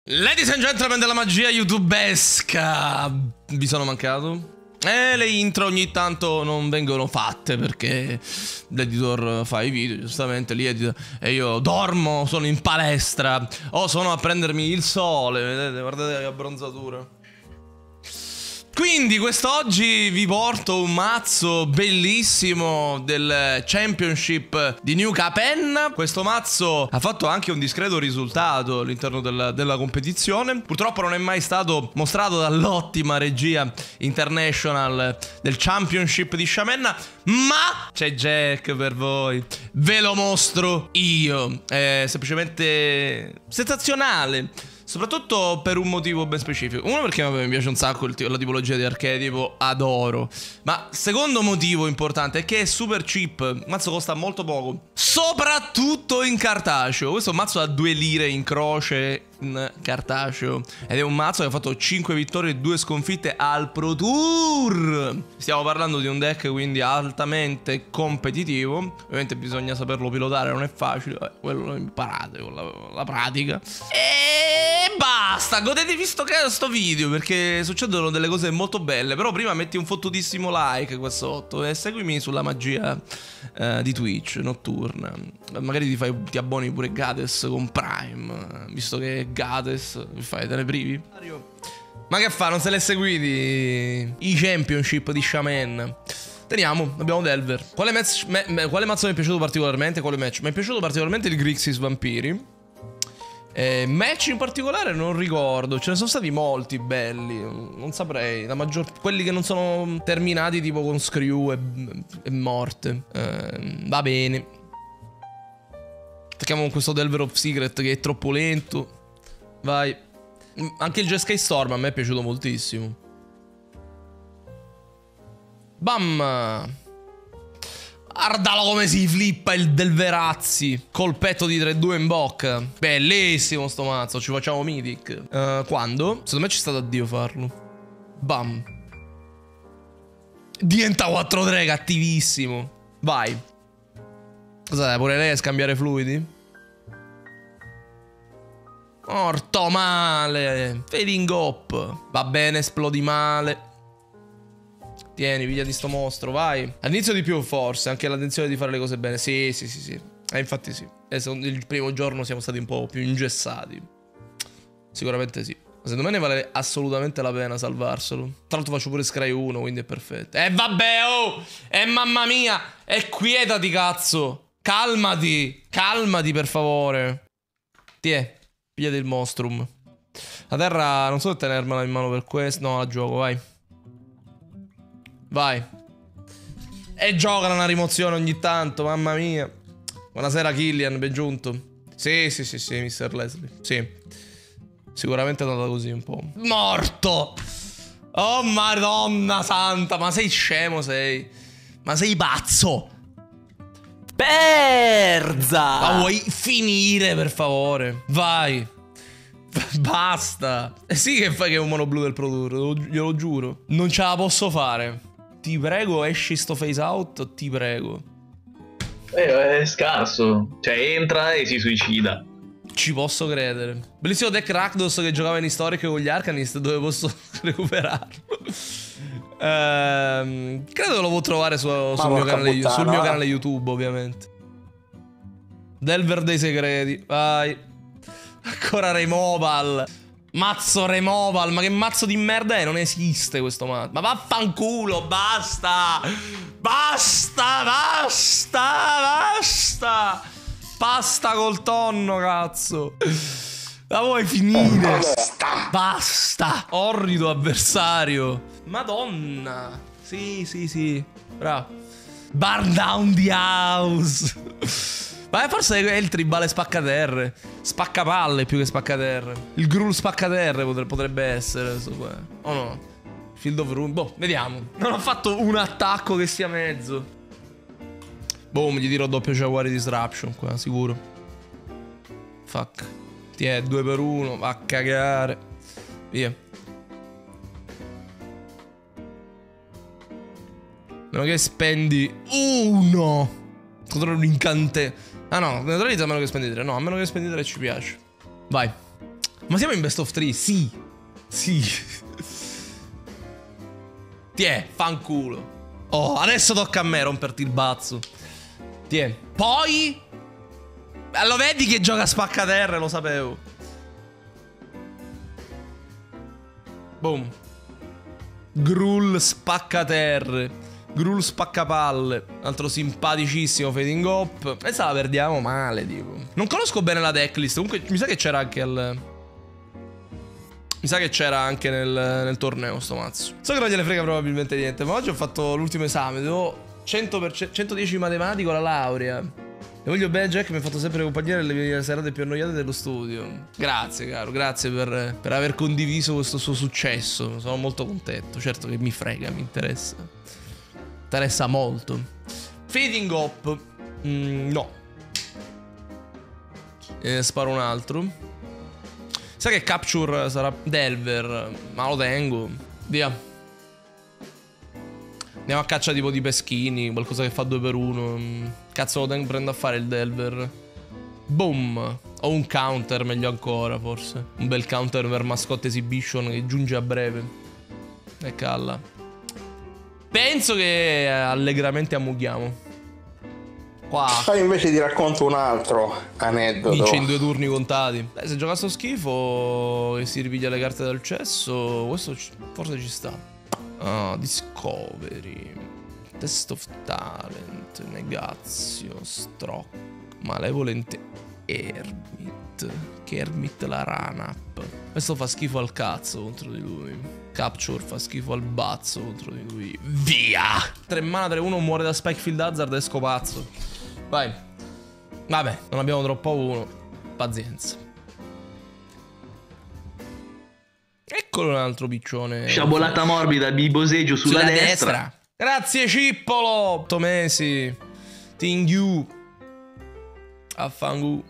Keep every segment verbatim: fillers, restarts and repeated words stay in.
Ladies and gentlemen della magia youtubesca, vi sono mancato? E le intro ogni tanto non vengono fatte perché l'editor fa i video, giustamente li edita, e io dormo, sono in palestra o sono a prendermi il sole, vedete, guardate che abbronzatura. Quindi quest'oggi vi porto un mazzo bellissimo del Championship di New Capenna. Questo mazzo ha fatto anche un discreto risultato all'interno della, della competizione. Purtroppo non è mai stato mostrato dall'ottima regia international del Championship di Sciamenna, ma c'è Jack per voi. Ve lo mostro io. È semplicemente sensazionale. Soprattutto per un motivo ben specifico. Uno, perché mi piace un sacco il, la tipologia di archetipo, adoro. Ma secondo motivo importante è che è super cheap. Il mazzo costa molto poco, soprattutto in cartaceo. Questo è un mazzo da due lire in croce in cartaceo, ed è un mazzo che ha fatto cinque vittorie e due sconfitte al Pro Tour. Stiamo parlando di un deck quindi altamente competitivo. Ovviamente bisogna saperlo pilotare, non è facile. Vabbè, quello lo imparate con la, la pratica. E basta, godetevi sto, sto video perché succedono delle cose molto belle. Però prima metti un fottutissimo like qua sotto e seguimi sulla magia eh, di Twitch notturna. Magari ti, fai, ti abboni pure Gades con Prime, visto che Gades fai te ne privi. Ma che fa, non se l'è seguiti i Championship di Shaman? Teniamo, abbiamo Delver. Quale, match, me, me, quale mazzo mi è piaciuto particolarmente? Quale match? Mi è piaciuto particolarmente il Grixis Vampiri. Eh, match in particolare non ricordo. Ce ne sono stati molti belli. Non saprei. La maggior... Quelli che non sono terminati tipo con Screw e, e morte. eh, Va bene. Attacchiamo con questo Delver of Secret che è troppo lento. Vai. Anche il Jeskai Storm a me è piaciuto moltissimo. Bam. Guardalo come si flippa il Delverazzi. Colpetto di tre due in bocca. Bellissimo sto mazzo. Ci facciamo Mythic. uh, Quando? Secondo me ci sta da Dio farlo. Bam. Diventa quattro tre, cattivissimo. Vai. Cos'è? Pure lei a scambiare fluidi? Morto male. Fading up. Va bene, esplodi male. Tieni, via di sto mostro, vai. All'inizio di più forse, anche l'attenzione di fare le cose bene. Sì, sì, sì, sì. Eh, infatti sì. E il primo giorno siamo stati un po' più ingessati. Sicuramente sì. Ma secondo me ne vale assolutamente la pena salvarselo. Tra l'altro faccio pure Scry uno, quindi è perfetto. E eh, vabbè, oh! E eh, mamma mia! E quietati, cazzo! Calmati! Calmati, per favore. Tiè, pigliati il Monstrum. La terra, non so se tenermela in mano per questo. No, la gioco, vai. Vai. E giocano una rimozione ogni tanto, mamma mia. Buonasera Killian, ben giunto. Sì, sì, sì, sì, mister Leslie. Sì. Sicuramente è andata così un po'. Morto. Oh madonna santa. Ma sei scemo, sei. Ma sei pazzo. Perza. Ma vuoi finire, per favore? Vai. Basta. Eh sì che fai che è un mono blu del Pro Tour, glielo giuro. Non ce la posso fare. Ti prego, esci sto face out, ti prego. Eh, è scarso. Cioè, entra e si suicida. Ci posso credere. Bellissimo deck Rakdos che giocava in Historic con gli Arcanist, dove posso recuperarlo. ehm, credo che lo può trovare su, sul, mio canale, sul mio canale YouTube, ovviamente. Delver dei segreti, vai. Ancora Removal. Mazzo Removal, ma che mazzo di merda è? Non esiste questo mazzo. Ma vaffanculo, basta. Basta, basta, basta. Basta col tonno, cazzo. La vuoi finire? Basta. Basta. Orrido avversario. Madonna. Sì, sì, sì. Bravo. Burn down the house. Ma forse è il tribale spaccaterre. Spaccapalle più che spaccaterre. Il Gruul spaccaterre potrebbe, potrebbe essere. O oh no? Field of Ruin. Boh, vediamo. Non ho fatto un attacco che sia mezzo. Boom, gli tiro doppio Jawari Disruption qua, sicuro. Fuck. Ti è due per uno. Va a cagare. Via. Meno che spendi uno. Controllo un incante. Ah no, neutralizza a meno che spendi tre. No, a meno che spendi tre ci piace. Vai. Ma siamo in best of three? Sì. Sì. Tiè, fanculo. Oh, adesso tocca a me romperti il bazzo. Tiè. Poi... Lo vedi che gioca a spaccaterre, lo sapevo. Boom. Gruul spaccaterre. Gruul spaccapalle. Altro simpaticissimo fading up. E se la perdiamo male, tipo. Non conosco bene la decklist. Comunque mi sa che c'era anche al... Mi sa che c'era anche nel, nel torneo sto mazzo. So che non gliene frega probabilmente niente, ma oggi ho fatto l'ultimo esame. Devo cento per cento, centodieci matematico, la laurea. E voglio bene Jack, mi ha fatto sempre compagnia nelle mie serate più annoiate dello studio. Grazie caro, grazie per, per aver condiviso questo suo successo. Sono molto contento. Certo che mi frega, mi interessa. Interessa molto. Fading up. mm, No. E sparo un altro. Sa che capture sarà Delver. Ma lo tengo. Via. Andiamo a caccia tipo di peschini. Qualcosa che fa due per uno. Cazzo lo tengo, prendo a fare il Delver. Boom. O un counter, meglio ancora forse. Un bel counter per Mascot Exhibition che giunge a breve. E calla. Penso che allegramente ammughiamo. Qua. Poi invece ti racconto un altro aneddoto. Vince in due turni contati. Beh, se gioca sto schifo e si ripiglia le carte dal cesso, questo forse ci sta. Ah, Discovery, Test of Talent, Negazio, Strock, Malevolent Hermit, Kermit la Run-Up. Questo fa schifo al cazzo contro di lui. Capture fa schifo al bazzo contro di lui. Via! tre mana, tre uno, muore da Spikefield Hazard e scopazzo. Vai. Vabbè, non abbiamo troppo uno. Pazienza. Eccolo un altro piccione. Sciabolata morbida di boseggio sulla, sulla destra. destra. Grazie Cippolo. otto mesi. Tingyu. Affangu.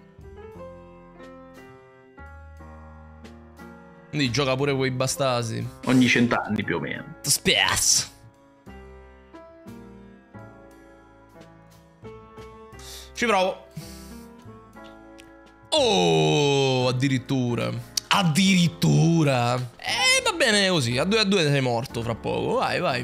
Quindi gioca pure quei bastasi. Ogni cent'anni più o meno. Spiaz. Ci provo. Oh, addirittura. Addirittura. Eh, va bene così. A due a due sei morto fra poco. Vai, vai.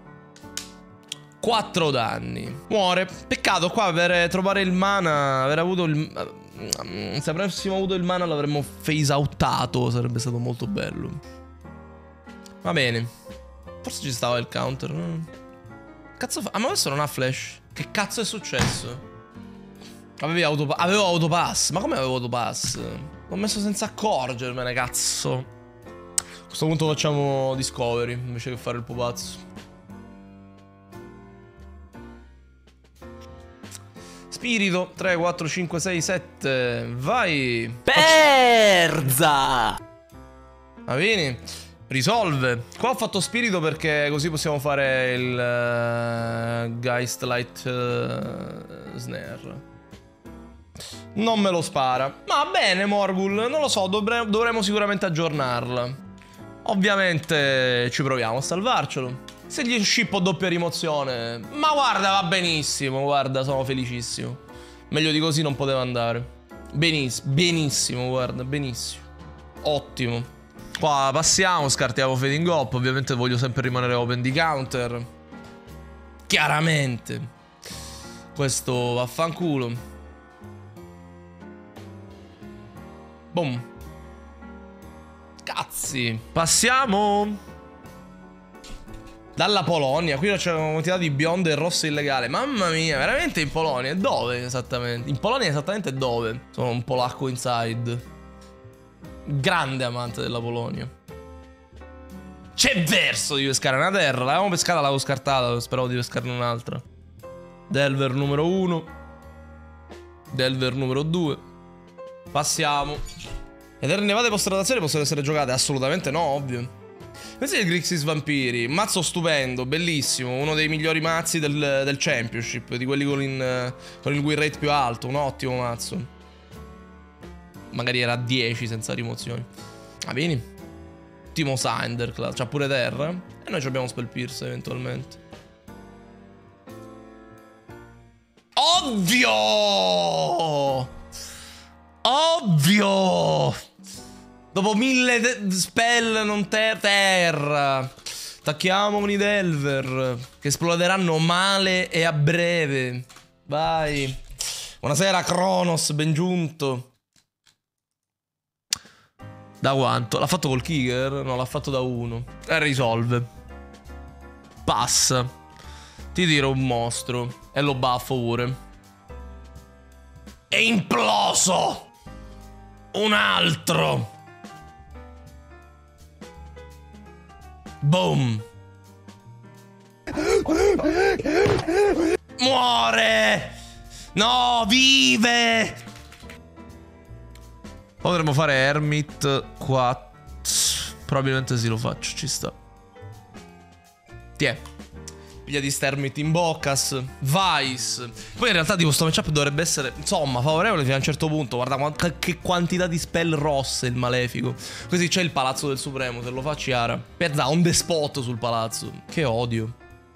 quattro danni. Muore. Peccato qua per trovare il mana. Aver avuto il... Se avessimo avuto il mana l'avremmo phase outato. Sarebbe stato molto bello. Va bene. Forse ci stava il counter. Cazzo fa... Ah, ma questo non ha flash. Che cazzo è successo? Avevi autopa... Avevo autopass. Ma come avevo autopass? L'ho messo senza accorgermene, cazzo. A questo punto facciamo Discovery invece che fare il pupazzo. Spirito. tre, quattro, cinque, sei, sette. Vai. Perza. Va bene. Risolve. Qua ho fatto spirito perché così possiamo fare il uh, Geist Light uh, Snare. Non me lo spara. Ma bene Morgul, non lo so, dovre dovremo sicuramente aggiornarla. Ovviamente ci proviamo a salvarcelo. Se gli scippo doppia rimozione. Ma guarda, va benissimo, guarda, sono felicissimo. Meglio di così non poteva andare. Benissimo, benissimo, guarda, benissimo. Ottimo. Qua passiamo, scartiamo fading up. Ovviamente voglio sempre rimanere open di counter. Chiaramente. Questo vaffanculo. Boom. Cazzi. Passiamo dalla Polonia. Qui c'è una quantità di biondo e rosso illegale. Mamma mia, veramente in Polonia? Dove esattamente? In Polonia esattamente dove? Sono un polacco inside. Grande amante della Polonia. C'è verso di pescare una terra. L'avevamo pescata, l'avevo scartata. Speravo di pescarne un'altra. Delver numero uno. Delver numero due. Passiamo. Eterne nevate post rotazione possono essere giocate? Assolutamente no, ovvio. Questo è il Grixis Vampiri. Mazzo stupendo, bellissimo. Uno dei migliori mazzi del, del Championship. Di quelli con, in, con il win rate più alto. Un ottimo mazzo. Magari era a dieci senza rimozioni. Va bene. Timo Sinderclad. C'ha pure terra. E noi abbiamo Spell Pierce eventualmente. Ovvio! Ovvio! Dopo mille spell non ter terra. Attacchiamo con i Delver, che esploderanno male e a breve. Vai. Buonasera Kronos, ben giunto. Da quanto? L'ha fatto col kicker? No, l'ha fatto da uno. E risolve. Passa. Ti tiro un mostro. E lo buffo pure. È imploso. Un altro. Boom. Muore. No, vive. Potremmo fare Hermit qua. Probabilmente sì, lo faccio, ci sta. Tiè. Piglia di Stermit in Boccas. Vice. Poi in realtà tipo sto matchup dovrebbe essere, insomma, favorevole fino a un certo punto. Guarda quant che quantità di spell rosse il malefico. Così c'è il palazzo del Supremo, se lo fa Chiara. Pezza on the spot sul palazzo. Che odio.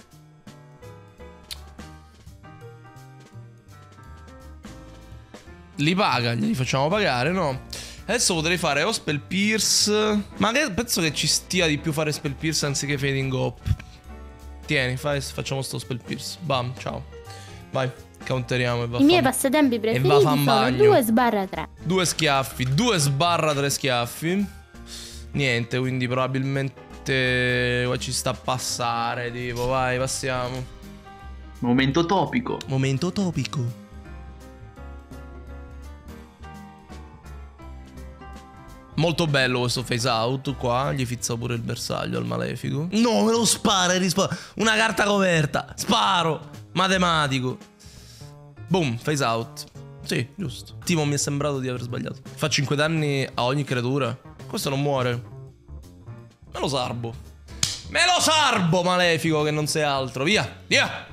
Li paga, glieli facciamo pagare, no? Adesso potrei fare o Spell Pierce. Ma penso che ci stia di più fare Spell Pierce anziché Fading Up. Tieni, fai, facciamo sto Spell Pierce. Bam, ciao. Vai, counteriamo e va. I miei passatempi preferiti sono due sbarra tre. Due schiaffi, due sbarra tre schiaffi. Niente, quindi probabilmente qua ci sta a passare, tipo, vai, passiamo. Momento topico. Momento topico. Molto bello questo face out qua. Gli fizza pure il bersaglio al malefico. No, me lo spara e rispara. Una carta coperta. Sparo. Matematico. Boom, face out. Sì, giusto. Timo mi è sembrato di aver sbagliato. Fa cinque danni a ogni creatura. Questo non muore. Me lo sarbo. Me lo sarbo, malefico, che non sei altro. Via, via.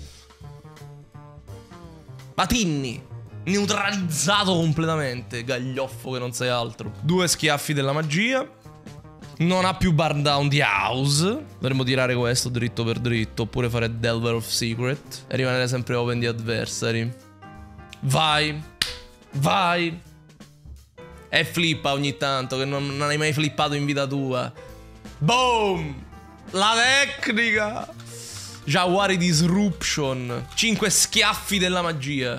Patinni. Neutralizzato completamente. Gaglioffo che non sei altro. Due schiaffi della magia. Non ha più burn down di house. Dovremmo tirare questo dritto per dritto. Oppure fare Delver of Secret e rimanere sempre open di adversary. Vai. Vai. E flippa ogni tanto, che non, non hai mai flippato in vita tua. Boom. La tecnica. Jawari Disruption. Cinque schiaffi della magia.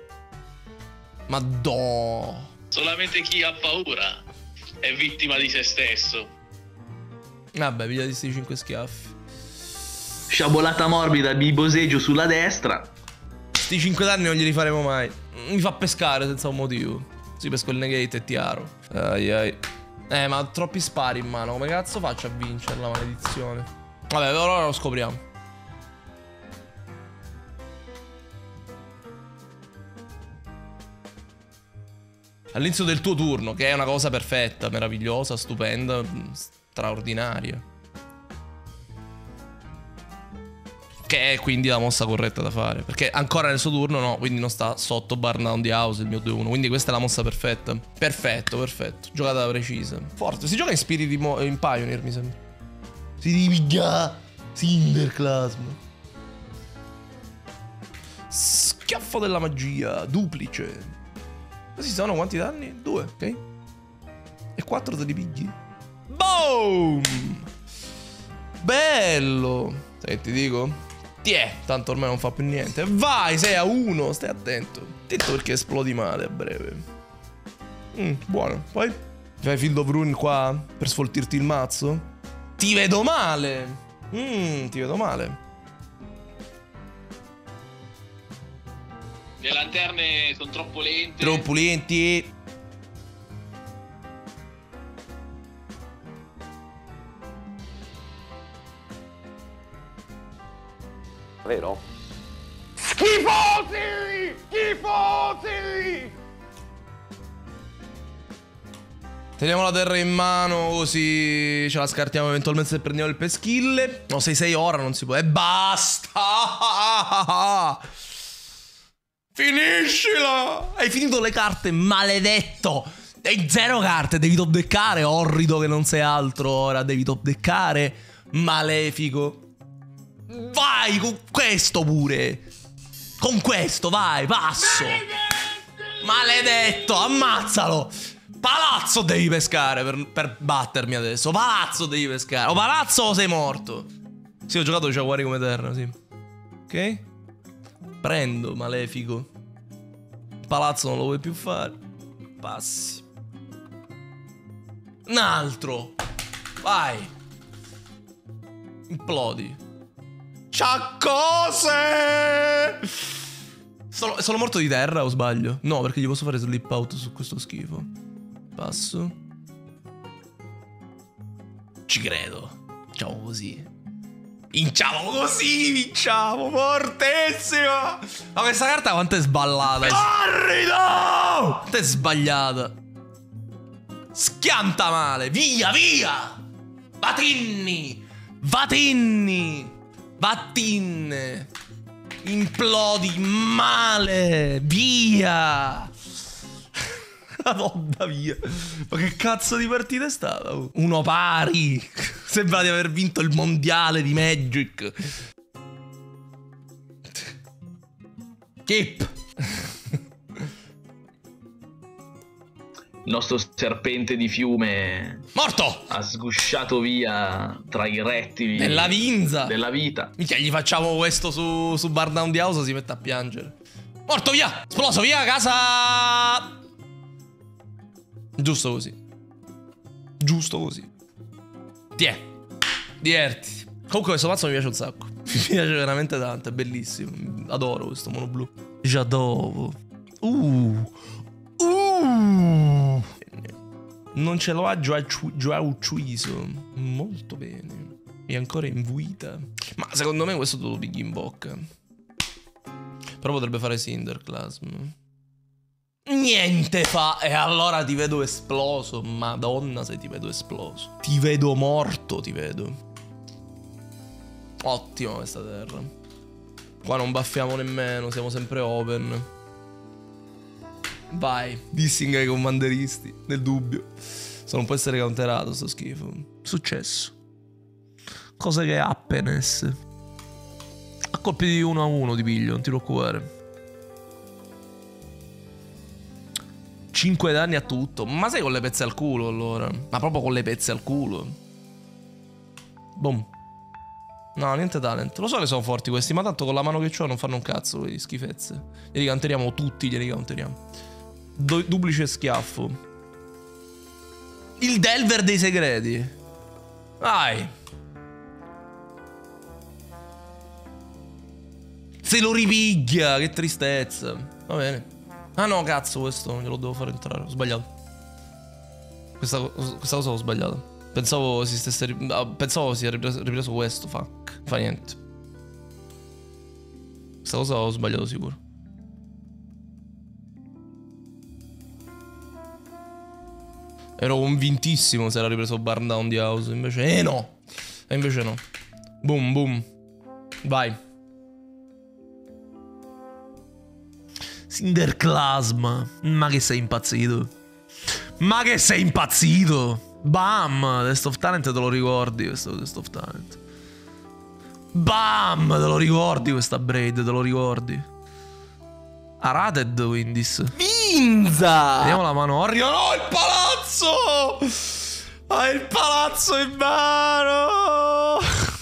Madò. Solamente chi ha paura è vittima di se stesso. Vabbè, piglia di sti cinque schiaffi. Sciabolata morbida di boseggio sulla destra. Sti cinque danni non glieli faremo mai. Mi fa pescare senza un motivo. Si pesco il negate e tiaro. Ai ai. Eh, ma ho troppi spari in mano. Come cazzo faccio a vincere la maledizione? Vabbè, ora lo scopriamo. All'inizio del tuo turno, che è una cosa perfetta, meravigliosa, stupenda, straordinaria. Che è quindi la mossa corretta da fare. Perché ancora nel suo turno no, quindi non sta sotto burn down di house il mio due uno. Quindi questa è la mossa perfetta. Perfetto, perfetto. Giocata precisa. Forte. Si gioca in Spirit in Pioneer, mi sembra. Si ripiglia Cinderclasm. Schiaffo della magia, duplice. Questi sono quanti danni? Due, ok? E quattro te li pigli. Boom! Bello! Sai che ti dico? Tiè, tanto ormai non fa più niente. Vai, sei a uno, stai attento. Detto perché esplodi male a breve. Mm, buono. Poi fai Field of Rune qua per sfoltirti il mazzo? Ti vedo male. Mmm, ti vedo male. Le lanterne sono troppo lente. Troppo lenti. Vero? Schifosi! Schifosi! Teniamo la terra in mano così ce la scartiamo eventualmente se prendiamo il peschille. No, sei sei ora non si può. E basta! Finiscila! Hai finito le carte, maledetto! Hai zero carte, devi top deckare, orrido che non sei altro ora. Devi top deckare, malefico. Vai con questo pure. Con questo, vai, passo. Maledetto, ammazzalo. Palazzo devi pescare per, per battermi adesso. Palazzo devi pescare. O palazzo o sei morto. Sì, ho giocato Giaguari come terra, sì. Ok. Prendo, malefico. Palazzo non lo vuoi più fare. Passi. Un altro. Vai. Implodi. C'ha cose. Sono, sono morto di terra o sbaglio? No, perché gli posso fare slip out su questo schifo. Passo. Ci credo. Facciamo così. Vinciamo così, vinciamo, fortissimo. Ma questa carta quanto è sballata? Corrido! Quanto è sbagliata. Schianta male, via, via. Vatinni. Vatinni. Vatinne. Implodi male. Via. Madonna via. Ma che cazzo di partita è stata? Uno pari. Sembra di aver vinto il mondiale di Magic. Keep. Il nostro serpente di fiume morto. Ha sgusciato via tra i rettili della vinza della vita. Minchia, gli facciamo questo su, su Bar Down the House, si mette a piangere. Morto, via. Esploso, via, casa. Giusto così. Giusto così. Tiè. Divertiti. Comunque questo mazzo mi piace un sacco. Mi piace veramente tanto, è bellissimo. Adoro questo mono blu. J'adoro. Uh. Uh. Non ce l'ho a già ucciso. Molto bene. È ancora in vita. Ma secondo me questo te lo pigli in bocca. Però potrebbe fare Cinderclasm. Niente fa. E allora ti vedo esploso. Madonna se ti vedo esploso. Ti vedo morto, ti vedo. Ottima questa terra. Qua non buffiamo nemmeno. Siamo sempre open. Vai. Dissing ai commanderisti. Nel dubbio. Se non può essere counterato sto schifo. Successo. Cose che happiness. A colpi di uno a uno ti piglio. Non ti preoccupare. cinque danni a tutto. Ma sei con le pezze al culo allora. Ma proprio con le pezze al culo. Boom. No, niente talent. Lo so che sono forti questi, ma tanto con la mano che ho non fanno un cazzo quelle schifezze. Glieli counteriamo tutti, glieli counteriamo. Du duplice schiaffo. Il Delver dei segreti. Vai. Se lo ripiglia, che tristezza. Va bene. Ah no, cazzo, questo non glielo devo fare entrare. Ho sbagliato. Questa, questa cosa ho sbagliato. Pensavo si stesse. Pensavo si ripreso, ripreso questo. Fuck. Fa niente. Questa cosa ho sbagliato sicuro. Ero convintissimo se era ripreso Burn Down the House. Invece. Eh no. E invece no. Boom, boom. Vai. Cinderclasm. Ma che sei impazzito? Ma che sei impazzito? Bam. Test of Talent te lo ricordi questo Test of Talent. Bam. Te lo ricordi questa braid? Te lo ricordi? Arated Windis. Vinza. Vediamo la mano. Arriva. No, il palazzo. Ha il palazzo in mano.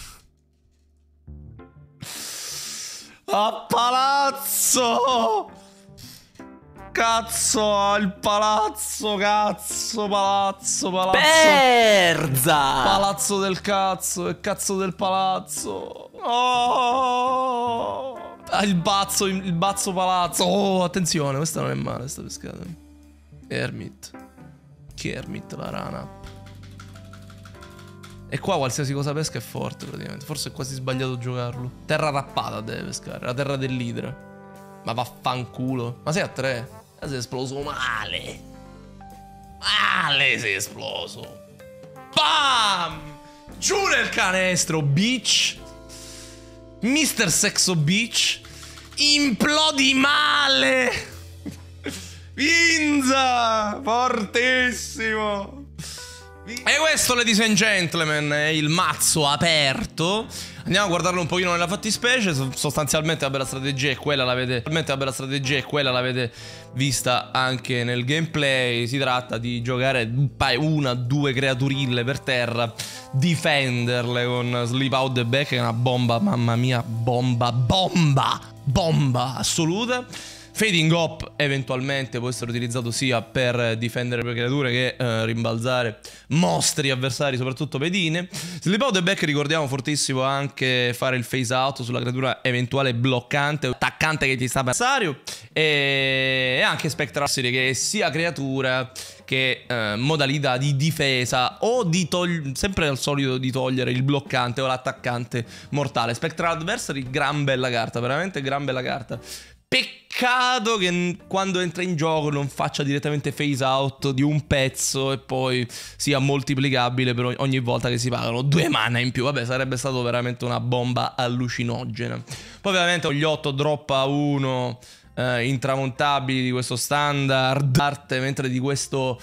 A palazzo. Cazzo, al palazzo, cazzo, palazzo, palazzo. Perza. Palazzo del cazzo, e cazzo del palazzo. Oh. Ah, il bazzo, il bazzo palazzo. Oh, attenzione, questa non è male, sta pescata. Hermit. Che Hermit, la rana. E qua qualsiasi cosa pesca è forte praticamente. Forse è quasi sbagliato giocarlo. Terra rappata deve pescare, la terra dell'idra. Ma vaffanculo. Ma sei a tre? Ma sei esploso male. Male sei esploso. Bam! Giù nel canestro, bitch. mister Sexo Bitch. Implodi male. Vinza. Fortissimo. E questo, ladies and gentlemen, è il mazzo aperto. Andiamo a guardarlo un pochino nella fattispecie. Sostanzialmente vabbè, la strategia è quella, l'avete vabbè, la strategia è quella, l'avete vista anche nel gameplay. Si tratta di giocare una, due creaturille per terra, difenderle con Sleep Out the Back, che è una bomba, mamma mia, bomba, bomba, bomba assoluta. Fading Up eventualmente può essere utilizzato sia per difendere le creature che eh, rimbalzare mostri avversari, soprattutto pedine. Sleep Out the Back, ricordiamo, fortissimo anche fare il phase out sulla creatura eventuale bloccante o attaccante che ti sta avversario. E anche Spectral, che è sia creatura che eh, modalità di difesa o di togliere, sempre al solito, di togliere il bloccante o l'attaccante mortale. Spectral Adversary, gran bella carta, veramente gran bella carta. Peccato che quando entra in gioco non faccia direttamente phase out di un pezzo e poi sia moltiplicabile per ogni volta che si pagano due mana in più. Vabbè, sarebbe stato veramente una bomba allucinogena. Poi ovviamente gli otto drop a uno eh, intramontabili di questo standard arte, mentre di questo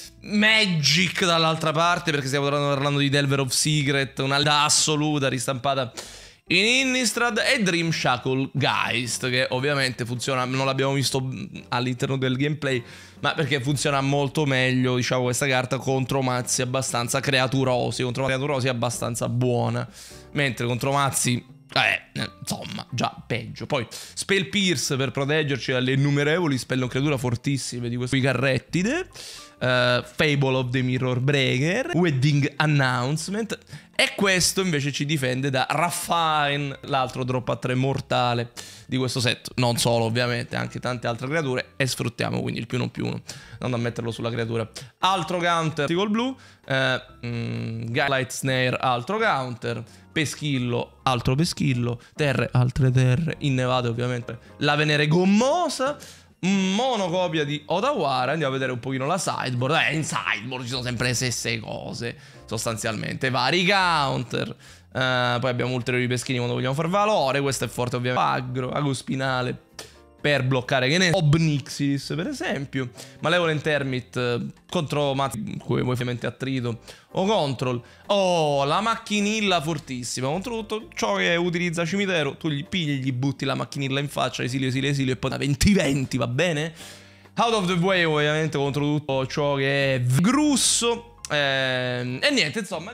Magic dall'altra parte, perché stiamo parlando di Delver of Secret, una assoluta ristampata in Innistrad, e Dream Shackle Geist, che ovviamente funziona, non l'abbiamo visto all'interno del gameplay, ma perché funziona molto meglio, diciamo, questa carta contro mazzi abbastanza creaturosi, contro creaturosi abbastanza buona, mentre contro mazzi, eh, insomma, già peggio. Poi Spell Pierce per proteggerci dalle innumerevoli spell non creatura fortissime di questi carrettide. Uh, Fable of the Mirror Breaker, Wedding Announcement, e questo invece ci difende da Raffine, l'altro drop a tre mortale di questo set. Non solo, ovviamente, anche tante altre creature, e sfruttiamo quindi il più uno più uno, andando a metterlo sulla creatura. Altro counter col blu, uh, mm, Light Snare, altro counter, Peschillo, altro peschillo, terre, altre terre, innevate ovviamente, la Venere Gommosa, monocopia di Otawara. Andiamo a vedere un pochino la sideboard. Eh, in sideboard ci sono sempre le stesse cose, sostanzialmente, vari counter. uh, Poi abbiamo ulteriori peschini quando vogliamo far valore. Questo è forte ovviamente, aggro, ago spinale per bloccare, che ne Obnixis per esempio, Malevolent Hermit eh, contro mazzi come ovviamente attrito o control. Oh, la macchinilla fortissima contro tutto ciò che utilizza cimitero. Tu gli pigli, gli butti la macchinilla in faccia, esilio, esilio, esilio, e poi da venti venti, va bene? Out of the way ovviamente contro tutto ciò che è grusso. eh, E niente, insomma,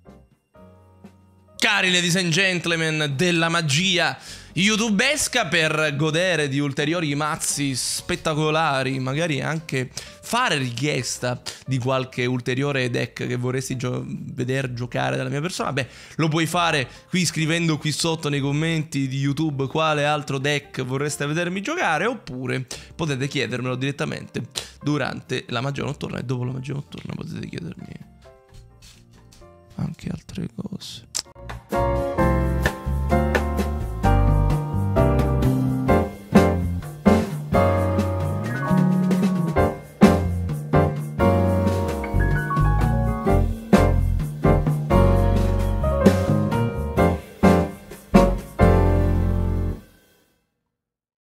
cari ladies and gentlemen della magia youtubesca, per godere di ulteriori mazzi spettacolari, magari anche fare richiesta di qualche ulteriore deck che vorresti gio vedere giocare dalla mia persona, beh, lo puoi fare qui scrivendo qui sotto nei commenti di YouTube quale altro deck vorreste vedermi giocare, oppure potete chiedermelo direttamente durante la magia notturna, e dopo la magia notturna potete chiedermi anche altre cose.